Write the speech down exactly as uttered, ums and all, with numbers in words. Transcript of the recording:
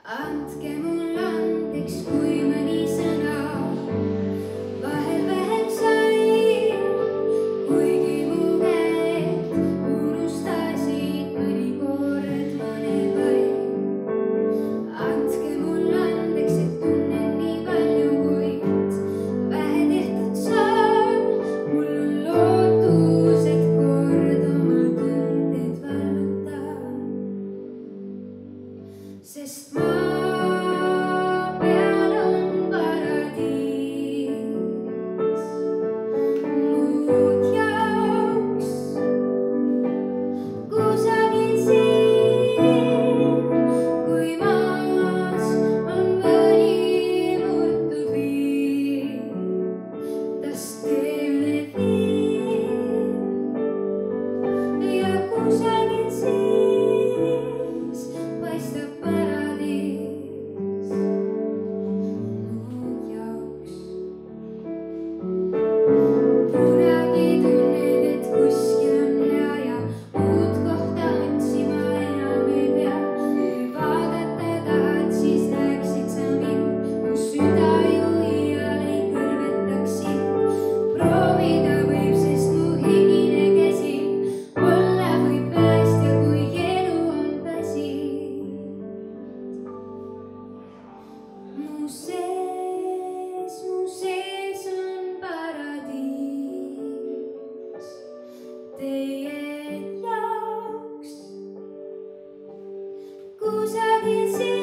Andke mulle andeks, kui mõni sõna vahel vähem sai, kuigi mu käed unustasid mõnikord mõne vaid. Andke mulle andeks, et tunnen nii palju, kuid vähe tehtud saan. Mul on lootus, et kord oma tunded vallutan, sest ma peal on paradiis muud jaoks kusagil siin, kui maas on mõni murtud viir, tas teele viib ja kusagil siis paistab paradiis muud jaoks. Kunagi tunned, et kuskil on hea ja uut kohta otsima enam ei pea. Kui vaadata tahad, siis näeksid sa mind, mu süda ju iial ei kõrvetaks sind. Proovida võib, sest mu higine käsi olla võib päästja, kui elu on väsinud. Mu sees, mu sees on paradiis teie jaoks kusagil siin.